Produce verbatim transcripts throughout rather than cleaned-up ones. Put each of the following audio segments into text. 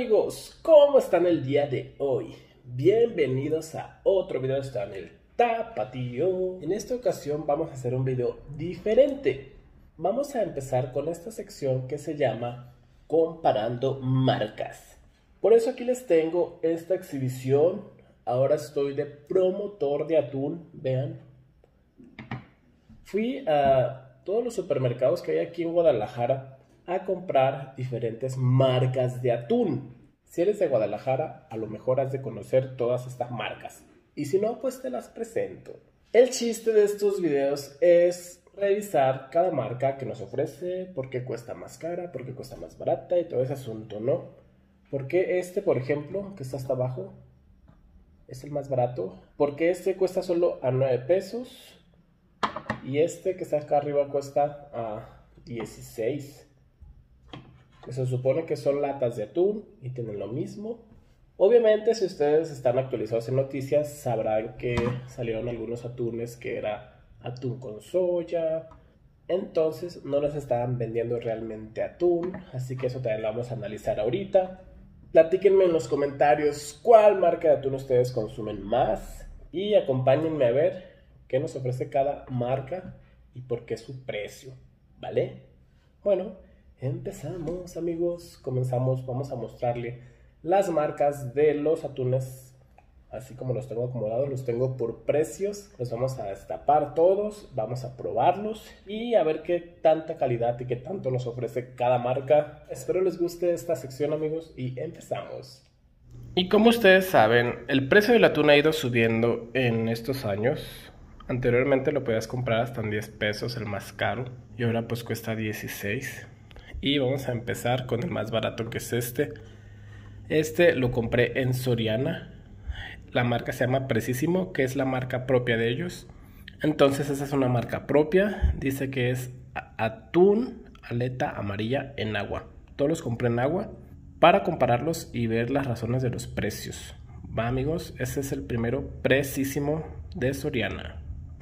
amigos, ¿cómo están el día de hoy? Bienvenidos a otro video de Está en el Tapatío. En esta ocasión vamos a hacer un video diferente. Vamos a empezar con esta sección que se llama Comparando Marcas. Por eso aquí les tengo esta exhibición. Ahora estoy de promotor de atún, vean. Fui a todos los supermercados que hay aquí en Guadalajara a comprar diferentes marcas de atún. Si eres de Guadalajara, a lo mejor has de conocer todas estas marcas. Y si no, pues te las presento. El chiste de estos videos es revisar cada marca que nos ofrece, por qué cuesta más cara, por qué cuesta más barata y todo ese asunto, ¿no? Porque este, por ejemplo, que está hasta abajo, es el más barato. Porque este cuesta solo a nueve pesos. Y este que está acá arriba cuesta a dieciséis. Que se supone que son latas de atún y tienen lo mismo. Obviamente, si ustedes están actualizados en noticias, sabrán que salieron algunos atunes que era atún con soya. Entonces no nos estaban vendiendo realmente atún, así que eso también lo vamos a analizar ahorita. Platíquenme en los comentarios cuál marca de atún ustedes consumen más y acompáñenme a ver qué nos ofrece cada marca y por qué su precio, ¿vale? Bueno, empezamos, amigos. Comenzamos, vamos a mostrarle las marcas de los atunes, así como los tengo acomodados, los tengo por precios. Los vamos a destapar todos, vamos a probarlos y a ver qué tanta calidad y qué tanto nos ofrece cada marca. Espero les guste esta sección, amigos, y empezamos. Y como ustedes saben, el precio del atún ha ido subiendo en estos años. Anteriormente lo podías comprar hasta en diez pesos, el más caro, y ahora pues cuesta dieciséis. Y vamos a empezar con el más barato, que es este. Este lo compré en Soriana. La marca se llama Precisimo, que es la marca propia de ellos. Entonces esa es una marca propia. Dice que es atún aleta amarilla en agua. Todos los compré en agua para compararlos y ver las razones de los precios. Va, amigos, ese es el primero, Precisimo de Soriana.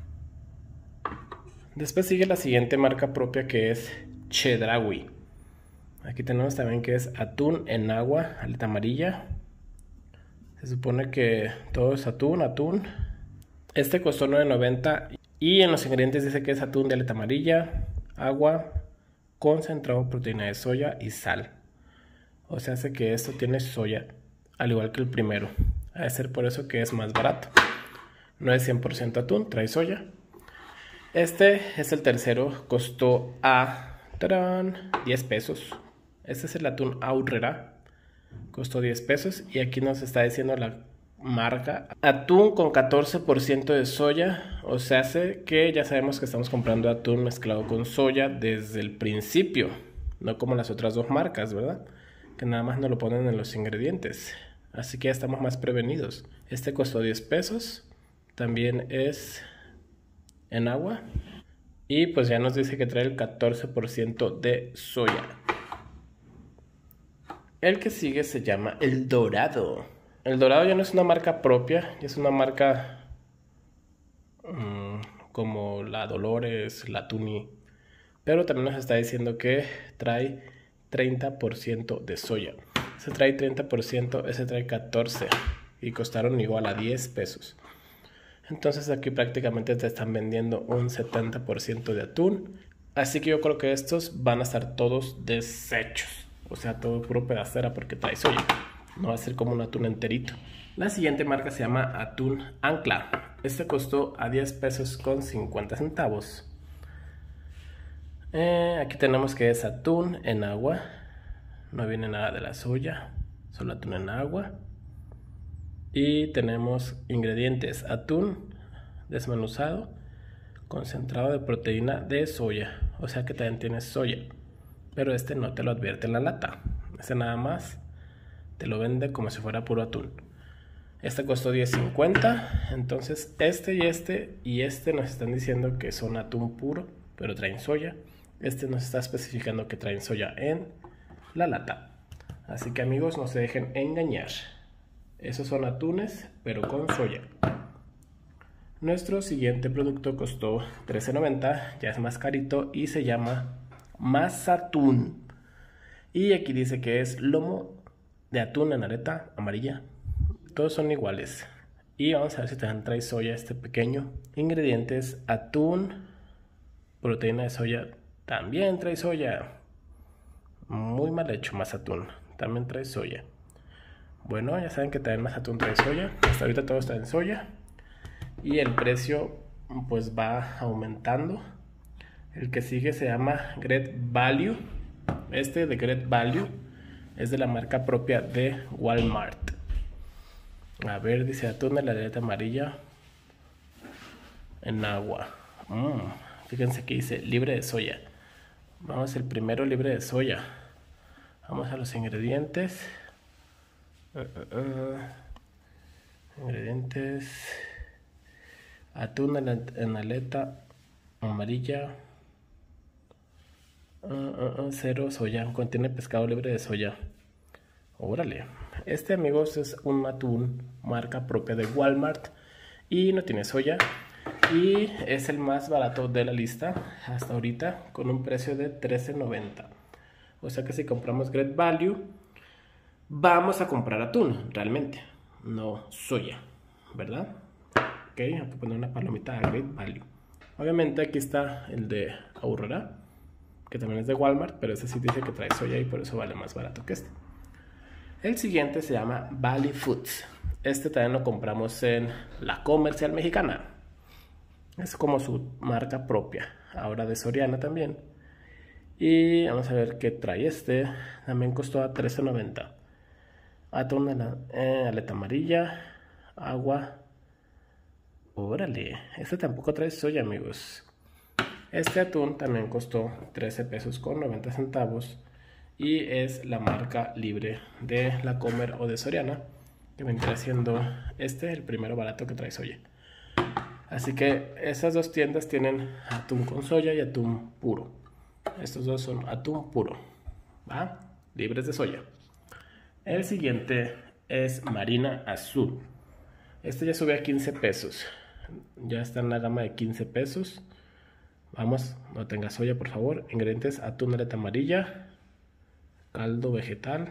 Después sigue la siguiente marca propia, que es Chedraui. Aquí tenemos también que es atún en agua, aleta amarilla. Se supone que todo es atún, atún. Este costó nueve noventa y en los ingredientes dice que es atún de aleta amarilla, agua, concentrado de proteína de soya y sal. O sea, hace que esto tiene soya, al igual que el primero. Ha de ser por eso que es más barato. No es cien por ciento atún, trae soya. Este es el tercero, costó a ¡tarán! diez pesos. Este es el atún Aurrera, costó diez pesos. Y aquí nos está diciendo la marca: atún con catorce por ciento de soya. O sea, hace que ya sabemos que estamos comprando atún mezclado con soya desde el principio. No como las otras dos marcas, ¿verdad? Que nada más nos lo ponen en los ingredientes. Así que ya estamos más prevenidos. Este costó diez pesos. También es en agua. Y pues ya nos dice que trae el catorce por ciento de soya. El que sigue se llama El Dorado. El Dorado ya no es una marca propia, ya es una marca mmm, como la Dolores, la Tuni. Pero también nos está diciendo que trae treinta por ciento de soya. Ese trae treinta por ciento, ese trae catorce por ciento. Y costaron igual a diez pesos. Entonces aquí prácticamente te están vendiendo un setenta por ciento de atún. Así que yo creo que estos van a estar todos deshechos. O sea, todo puro pedacera porque trae soya. No va a ser como un atún enterito. La siguiente marca se llama Atún Ancla. Este costó a diez pesos con cincuenta centavos. Eh, aquí tenemos que es atún en agua. No viene nada de la soya. Solo atún en agua. Y tenemos ingredientes: atún desmenuzado, concentrado de proteína de soya. O sea que también tiene soya. Pero este no te lo advierte en la lata. Este nada más te lo vende como si fuera puro atún. Este costó diez cincuenta. Entonces este y este y este nos están diciendo que son atún puro, pero traen soya. Este nos está especificando que traen soya en la lata. Así que, amigos, no se dejen engañar. Esos son atunes, pero con soya. Nuestro siguiente producto costó trece noventa, ya es más carito y se llama Mazatún. Y aquí dice que es lomo de atún en aleta amarilla. Todos son iguales. Y vamos a ver si también trae soya este pequeño. Ingredientes: atún, proteína de soya, también trae soya. Muy mal hecho, más atún, también trae soya. Bueno, ya saben que también más atún trae soya. Hasta ahorita todo está en soya. Y el precio pues va aumentando. El que sigue se llama Great Value. Este de Great Value es de la marca propia de Walmart. A ver, dice atún de la aleta amarilla en agua. Mm, fíjense que dice libre de soya. Vamos, el primero libre de soya. Vamos a los ingredientes. Uh, uh, uh. Ingredientes: atún en aleta amarilla. Uh, uh, uh, cero soya. Contiene pescado libre de soya. Órale. Este, amigos, es un atún marca propia de Walmart y no tiene soya. Y es el más barato de la lista hasta ahorita, con un precio de trece noventa. O sea que si compramos Great Value, vamos a comprar atún, realmente, no soya, ¿verdad? Ok, hay que poner una palomita a Great Value. Obviamente aquí está el de Aurrera, que también es de Walmart, pero este sí dice que trae soya y por eso vale más barato que este. El siguiente se llama Valley Foods. Este también lo compramos en la Comercial Mexicana. Es como su marca propia, ahora de Soriana también. Y vamos a ver qué trae este. También costó a trece noventa. Atún en la, eh, aleta amarilla, agua. Órale, este tampoco trae soya, amigos. Este atún también costó trece pesos con noventa centavos. Y es la marca libre de la Comer o de Soriana, que vendría siendo este, el primero barato que trae soya. Así que esas dos tiendas tienen atún con soya y atún puro. Estos dos son atún puro, ¿va? Libres de soya. El siguiente es Marina Azul. Este ya sube a quince pesos. Ya está en la gama de quince pesos. Vamos, no tenga soya, por favor. Ingredientes: atún, aleta amarilla, caldo vegetal.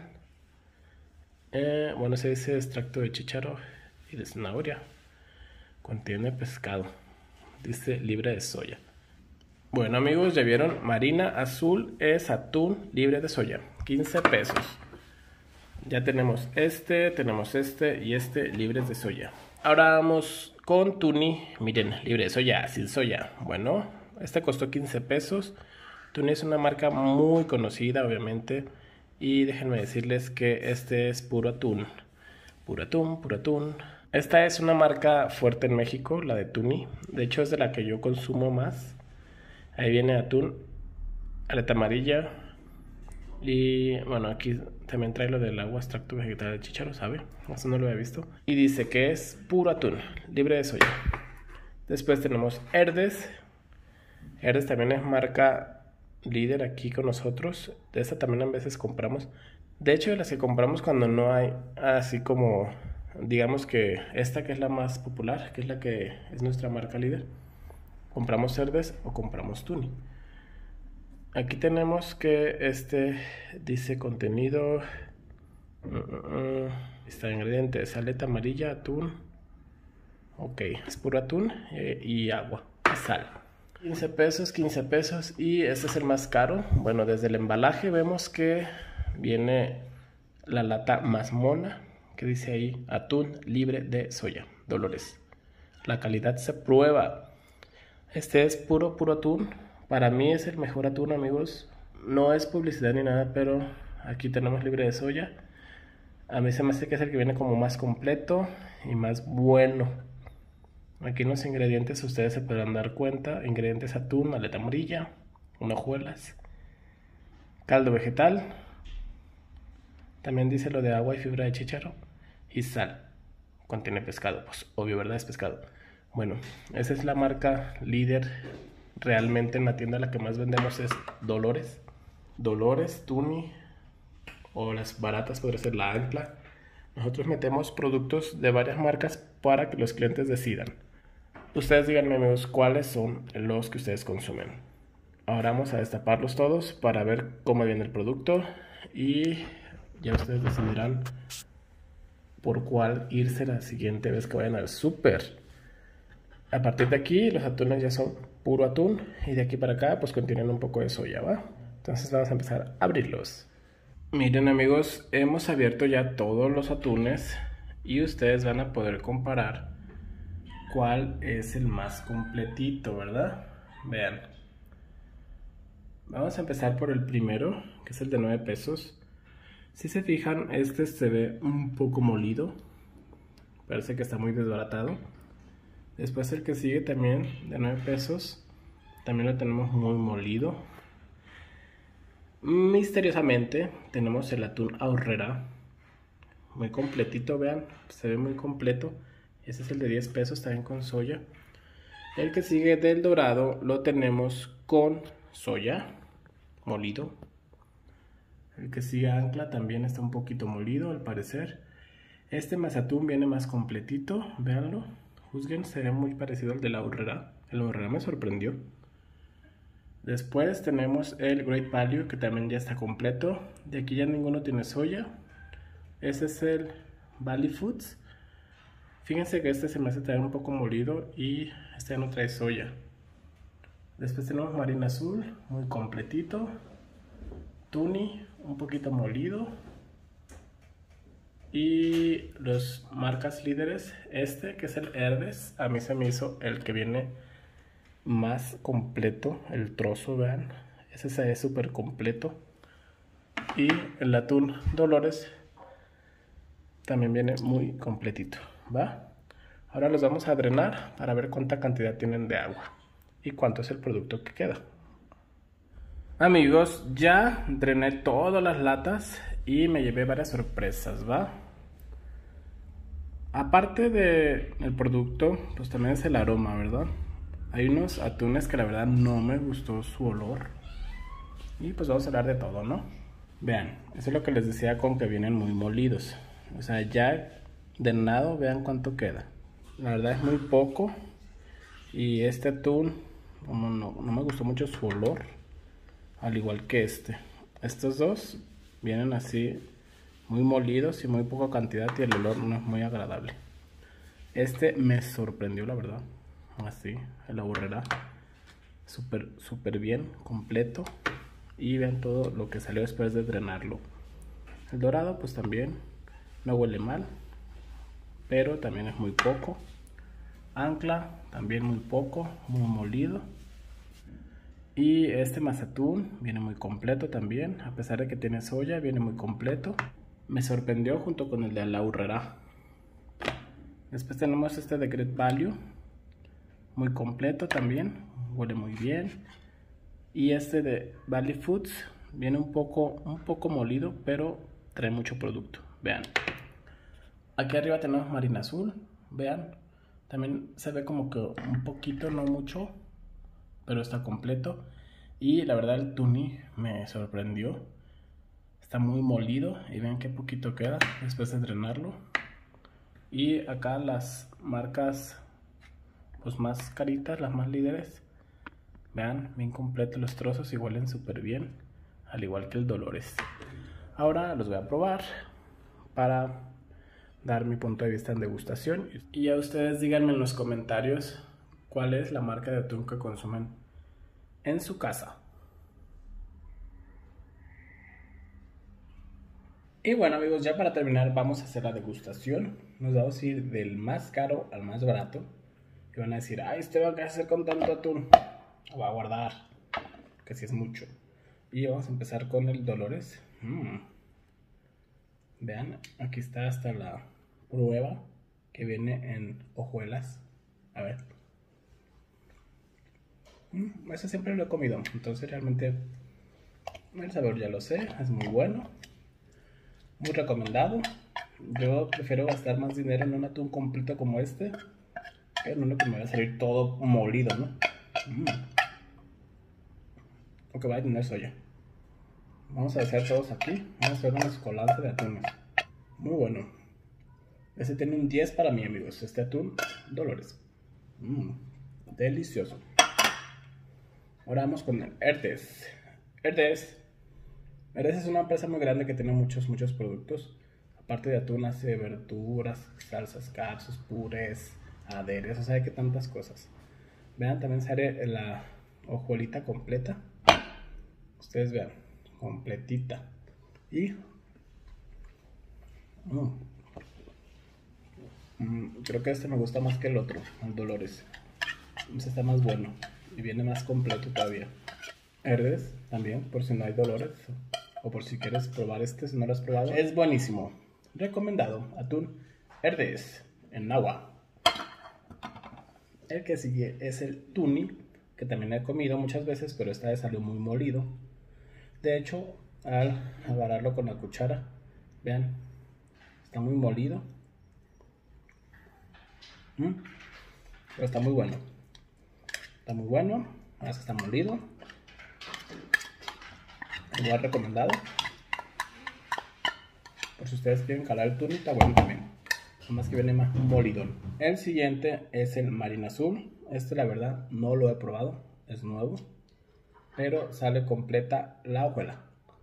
Eh, bueno, se dice extracto de chícharo y de zanahoria. Contiene pescado. Dice libre de soya. Bueno, amigos, ya vieron. Marina Azul es atún libre de soya. quince pesos. Ya tenemos este, tenemos este y este libres de soya. Ahora vamos con Tuni. Miren, libre de soya, sin soya. Bueno, este costó quince pesos. Tuni es una marca muy conocida, obviamente. Y déjenme decirles que este es puro atún. Puro atún, puro atún. Esta es una marca fuerte en México, la de Tuni. De hecho, es de la que yo consumo más. Ahí viene atún, aleta amarilla. Y bueno, aquí también trae lo del agua, extracto vegetal de chícharo, ¿sabe? Eso no lo había visto. Y dice que es puro atún, libre de soya. Después tenemos Herdes. Herdes también es marca líder aquí con nosotros. De esta también a veces compramos. De hecho, de las que compramos cuando no hay, así como, digamos que esta que es la más popular, que es la que es nuestra marca líder, compramos Herdes o compramos Tuni. Aquí tenemos que este dice contenido, uh, uh, uh, está ingredientes: aleta amarilla, atún, ok, es puro atún eh, y agua y sal. quince pesos, quince pesos, y este es el más caro. Bueno, desde el embalaje vemos que viene la lata más mona, que dice ahí atún libre de soya, Dolores. La calidad se prueba. Este es puro, puro atún. Para mí es el mejor atún, amigos. No es publicidad ni nada, pero aquí tenemos libre de soya. A mí se me hace que es el que viene como más completo y más bueno. Aquí en los ingredientes ustedes se podrán dar cuenta. Ingredientes: atún, aleta amarilla, hojuelas, caldo vegetal. También dice lo de agua y fibra de chícharo y sal. Contiene pescado, pues obvio, ¿verdad? Es pescado. Bueno, esa es la marca líder. Realmente en la tienda la que más vendemos es Dolores. Dolores, Tuni, o las baratas podría ser la Ancla. Nosotros metemos productos de varias marcas para que los clientes decidan. Ustedes díganme, amigos, cuáles son los que ustedes consumen. Ahora vamos a destaparlos todos para ver cómo viene el producto y Ya ustedes decidirán por cuál irse la siguiente vez que vayan al súper. A partir de aquí los atunes ya son puro atún y de aquí para acá pues contienen un poco de soya, ¿va? Entonces vamos a empezar a abrirlos. Miren amigos, hemos abierto ya todos los atunes y ustedes van a poder comparar cuál es el más completito, ¿verdad? Vean. Vamos a empezar por el primero, que es el de nueve pesos. Si se fijan, este se ve un poco molido. Parece que está muy desbaratado. Después el que sigue también de nueve pesos. También lo tenemos muy molido. Misteriosamente tenemos el atún Aurrera. Muy completito, vean. Se ve muy completo. Este es el de diez pesos, también con soya. El que sigue del dorado lo tenemos con soya molido. El que sigue Ancla también está un poquito molido al parecer. Este mazatún viene más completito, véanlo. Juzguen, se ve muy parecido al de la Aurrera. El Aurrera me sorprendió. Después tenemos el Great Value, que también ya está completo. De aquí ya ninguno tiene soya. Este es el Valley Foods. Fíjense que este se me hace también un poco molido y este ya no trae soya. Después tenemos Marina Azul, muy completito. Tuni, un poquito molido. Y los marcas líderes, este que es el Herdes, a mí se me hizo el que viene más completo, el trozo, vean. Ese se ve súper completo. Y el atún Dolores también viene muy completito, ¿va? Ahora los vamos a drenar para ver cuánta cantidad tienen de agua y cuánto es el producto que queda. Amigos, ya drené todas las latas y me llevé varias sorpresas, ¿va? Aparte del producto, pues también es el aroma, ¿verdad? Hay unos atunes que la verdad no me gustó su olor. Y pues vamos a hablar de todo, ¿no? Vean, eso es lo que les decía con que vienen muy molidos. O sea, ya drenado, vean cuánto queda. La verdad es muy poco. Y este atún, como no, no me gustó mucho su olor. Al igual que este. Estos dos vienen así muy molidos y muy poca cantidad y el olor no es muy agradable. Este me sorprendió, la verdad. Así, el Aurrera. Súper, súper bien, completo. Y vean todo lo que salió después de drenarlo. El dorado pues también no huele mal, pero también es muy poco. Ancla también muy poco, muy molido. Y este mazatún viene muy completo también, a pesar de que tiene soya, viene muy completo. Me sorprendió junto con el de la Aurrera. Después tenemos este de Great Value, muy completo también, huele muy bien. Y este de Valley Foods viene un poco, un poco molido, pero trae mucho producto. Vean. Aquí arriba tenemos Marina Azul, vean. También se ve como que un poquito, no mucho, pero está completo. Y la verdad el Tuni me sorprendió. Está muy molido y vean qué poquito queda después de drenarlo. Y acá las marcas pues más caritas, las más líderes. Vean, bien completos los trozos y huelen súper bien, al igual que el Dolores. Ahora los voy a probar para dar mi punto de vista en degustación. Y ya ustedes díganme en los comentarios cuál es la marca de atún que consumen en su casa. Y bueno amigos, ya para terminar vamos a hacer la degustación. Nos vamos a ir del más caro al más barato. Y van a decir, ay Esteban, ¿qué vas a hacer con tanto atún? Lo va a guardar, que si es mucho. Y vamos a empezar con el Dolores. Mm. Vean, aquí está hasta la prueba que viene en hojuelas. A ver. Mm, eso siempre lo he comido, entonces realmente el sabor ya lo sé, es muy bueno. Muy recomendado. Yo prefiero gastar más dinero en un atún completo como este que en uno que me va a salir todo molido, ¿no? Mm. Aunque va a tener soya. Vamos a hacer todos aquí. Vamos a hacer una escolanza de atunes. Muy bueno. Este tiene un diez para mí, amigos. Este atún Dolores. Mm, delicioso. Ahora vamos con el Herdes. Herdes. Herdes es una empresa muy grande que tiene muchos, muchos productos. Aparte de atún, hace verduras, salsas, capsos, purés, aderezos, sabe que tantas cosas. Vean, también sale la hojuelita completa. Ustedes vean, completita. Y mm, mm, creo que este me gusta más que el otro, el Dolores. Este está más bueno y viene más completo todavía. Herdes también, por si no hay Dolores o por si quieres probar este, si no lo has probado. Es buenísimo. Recomendado, atún Herdes en agua. El que sigue es el tuni, que también he comido muchas veces, pero esta vez salió muy molido. De hecho, al agarrarlo con la cuchara, vean, está muy molido. ¿Mm? Pero está muy bueno. Está muy bueno, ahora está molido. Igual recomendado. Por si ustedes quieren calar el tuni, está bueno también. Nada más que viene más molidón. El siguiente es el marina azul. Este la verdad no lo he probado, es nuevo. Pero sale completa la hojuela.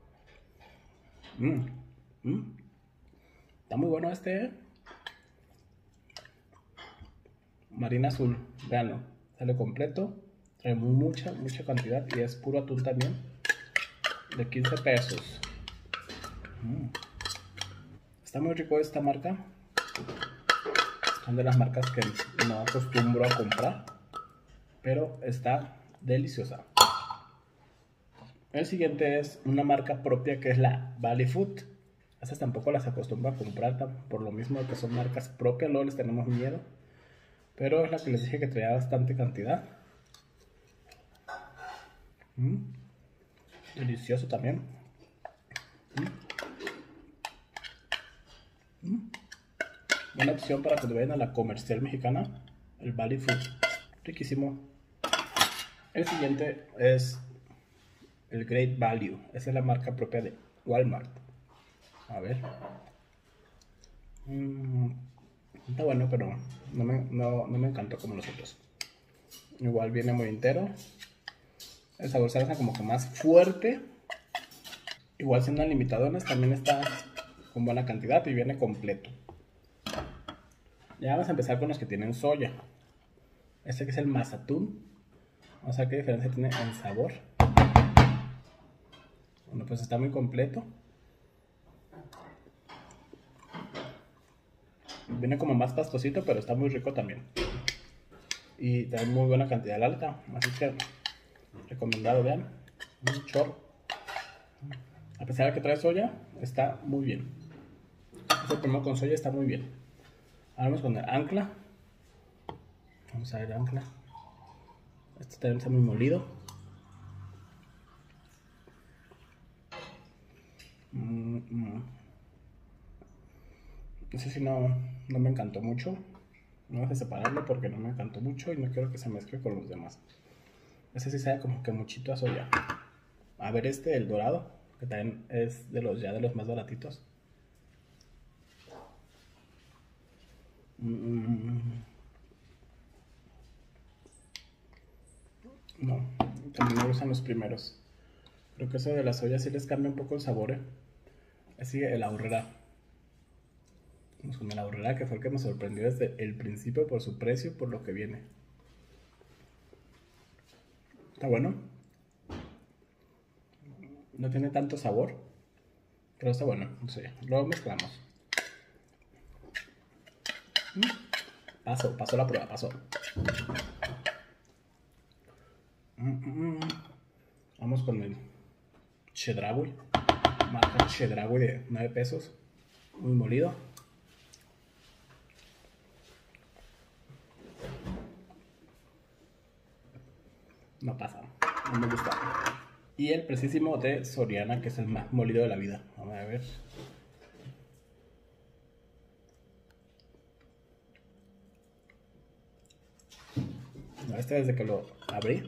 Mm, mm. Está muy bueno este, ¿eh? Marina azul, veanlo. Sale completo. Trae mucha, mucha cantidad y es puro atún también. De quince pesos. Mm. Está muy rico esta marca. Son de las marcas que no acostumbro a comprar, pero está deliciosa. El siguiente es una marca propia que es la Valley Food. Estas tampoco las acostumbro a comprar por lo mismo que son marcas propias, luego les tenemos miedo. Pero es la que les dije que traía bastante cantidad. Mm. Delicioso también. Mm. Mm. Buena opción para que vayan a la comercial mexicana, el Valley Food. Riquísimo. El siguiente es el Great Value. Esa es la marca propia de Walmart. A ver. Mm, está bueno, pero no me, no, no me encantó como los otros. Igual viene muy entero. El sabor se hace como que más fuerte. Igual siendo limitadones también está con buena cantidad y viene completo. Ya vamos a empezar con los que tienen soya. Este que es el Mazatún. Vamos a ver qué diferencia tiene en sabor. Bueno, pues está muy completo. Viene como más pastosito, pero está muy rico también. Y trae muy buena cantidad alta. Así que recomendado, vean. Un chorro. A pesar de que trae soya, está muy bien. Este primero con soya está muy bien. Ahora vamos con el ancla. Vamos a ver ancla. Este también está muy molido. Mm, mm. Ese sí no, no me encantó mucho. No voy a separarlo porque no me encantó mucho y no quiero que se mezcle con los demás. Ese sí sabe como que muchito a soya. A ver este, el dorado, que también es de los ya de los más baratitos. Mm. No, también me gustan los primeros. Creo que eso de la soya sí les cambia un poco el sabor, ¿eh? Así el Aurrera. Vamos con el Aurrera, que fue el que me sorprendió desde el principio por su precio, por lo que viene. Está bueno. No tiene tanto sabor, pero está bueno. No sé, lo mezclamos. Paso, pasó la prueba, pasó. Vamos con el Chedraui, marca Chedraui de nueve pesos, muy molido. No pasa, no me gusta. Y el precisísimo de Soriana, que es el más molido de la vida. Vamos a ver. No, este desde que lo abrí,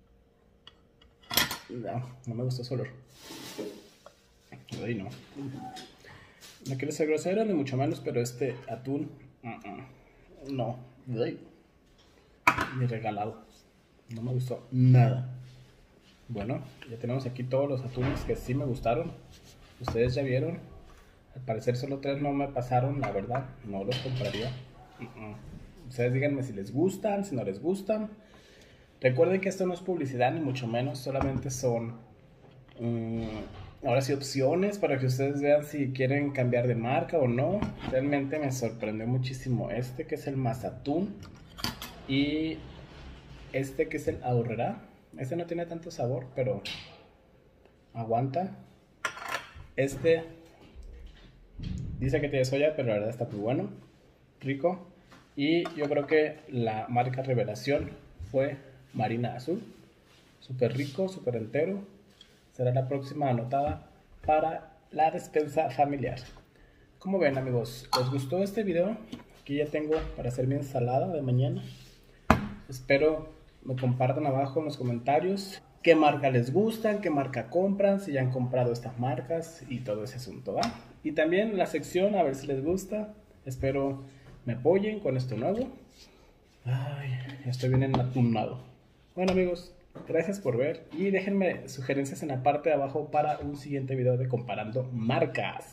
no, no me gustó ese olor. Ay, no. No quiero ser grosero ni mucho menos, pero este atún, uh -uh. no, ay, ni regalado. No me gustó nada. Bueno, ya tenemos aquí todos los atunes que sí me gustaron. Ustedes ya vieron. Al parecer solo tres no me pasaron, la verdad. No los compraría. Uh-uh. Ustedes díganme si les gustan, si no les gustan. Recuerden que esto no es publicidad ni mucho menos. Solamente son, um, ahora sí, opciones para que ustedes vean si quieren cambiar de marca o no. Realmente me sorprendió muchísimo este, que es el Mazatún. Y este, que es el Aurrera. Este no tiene tanto sabor, pero aguanta. Este dice que tiene soya, pero la verdad está muy bueno, rico. Y yo creo que la marca revelación fue Marina Azul. Súper rico, súper entero. Será la próxima anotada para la despensa familiar. Como ven, amigos, ¿les gustó este video? Aquí ya tengo para hacer mi ensalada de mañana. Espero me compartan abajo en los comentarios qué marca les gustan, qué marca compran, si ya han comprado estas marcas y todo ese asunto, ¿va? Y también la sección, a ver si les gusta. Espero me apoyen con esto nuevo. Ay, estoy bien enatunado. Bueno, amigos, gracias por ver y déjenme sugerencias en la parte de abajo para un siguiente video de comparando marcas.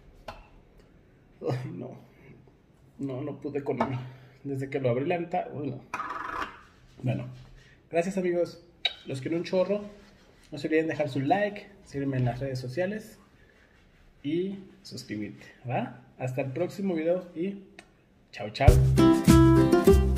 Ay, no. No, no pude con uno. Desde que lo abrí la ventana. Uy, no. Bueno, gracias, amigos. Los quiero un chorro. No se olviden dejar su like, sígueme en las redes sociales y suscribirte, ¿va? Hasta el próximo video y chao, chao.